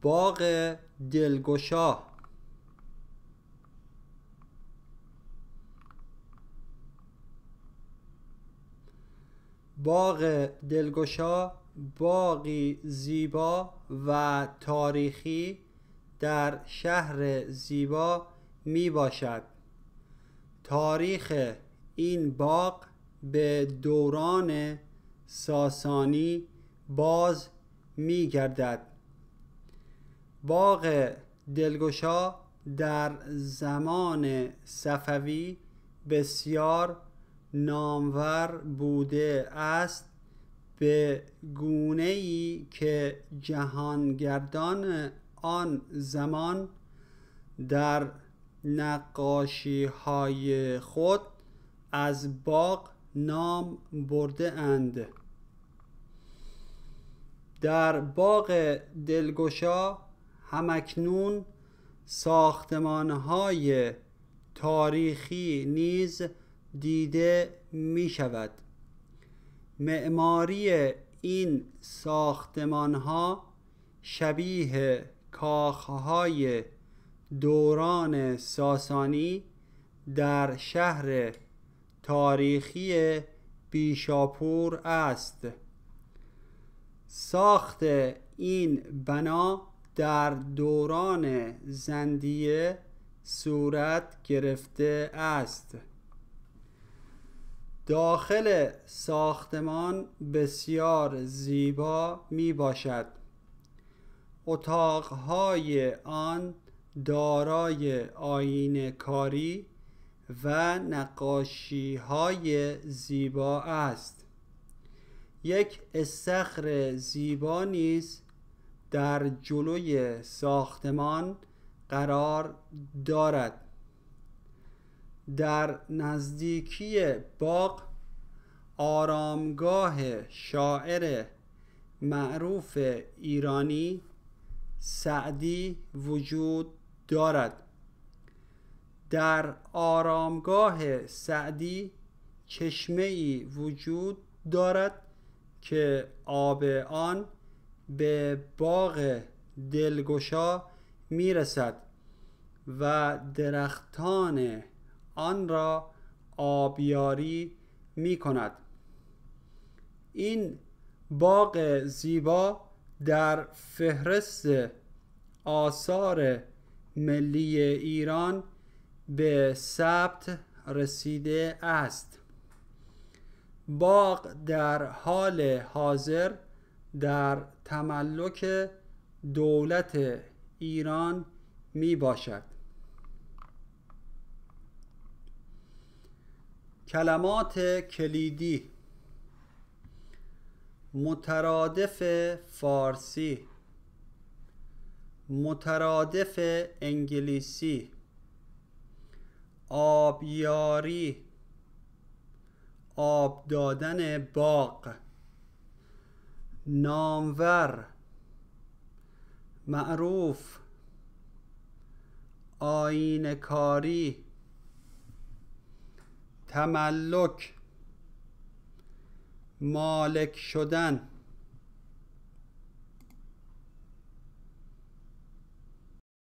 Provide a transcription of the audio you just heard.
باغ دلگشا. باغ دلگشا باغی زیبا و تاریخی در شهر زیبا می باشد. تاریخ این باغ به دوران ساسانی باز می گردد. باغ دلگشا در زمان صفوی بسیار نامور بوده است، به گونه‌ای که جهانگردان آن زمان در نقاشی‌های خود از باغ نام برده اند. در باغ دلگشا همکنون ساختمان‌های تاریخی نیز دیده می شود. معماری این ساختمان‌ها شبیه کاخهای دوران ساسانی در شهر تاریخی بیشاپور است. ساخت این بنا در دوران زندیه صورت گرفته است. داخل ساختمان بسیار زیبا می باشد. اتاقهای آن دارای آیینه کاری و نقاشی های زیبا است. یک استخر زیبا نیز در جلوی ساختمان قرار دارد. در نزدیکی باغ آرامگاه شاعر معروف ایرانی سعدی وجود دارد. در آرامگاه سعدی چشمه‌ای وجود دارد که آب آن به باغ دلگشا میرسد و درختان آن را آبیاری می کند. این باغ زیبا در فهرست آثار ملی ایران به ثبت رسیده است. باغ در حال حاضر در تملک دولت ایران می باشد. کلمات کلیدی: مترادف فارسی، مترادف انگلیسی، آبیاری، آب دادن باغ، نامور، معروف، آیینه کاری، تملک، مالک شدن.